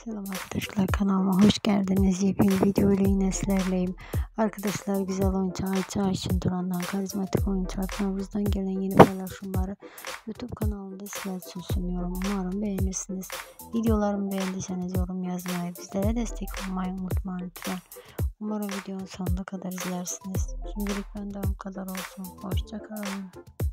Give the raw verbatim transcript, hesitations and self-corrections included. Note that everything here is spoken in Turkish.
Selam arkadaşlar, kanalıma hoş geldiniz. Yepyeni video ile yine sizlerleyim. Arkadaşlar, güzel oyuncu Ayça Ayşin Turan'dan, karizmatik oyuncu Aknavuz'dan gelen yeni paylaşımları YouTube kanalımda sizler için sunuyorum. Umarım beğenirsiniz. Videolarımı beğendiyseniz yorum yazmayı, bizlere destek olmayı unutmayın lütfen. Umarım videonun sonuna kadar izlersiniz. Şimdilik benden bu kadar olsun. Hoşça kalın.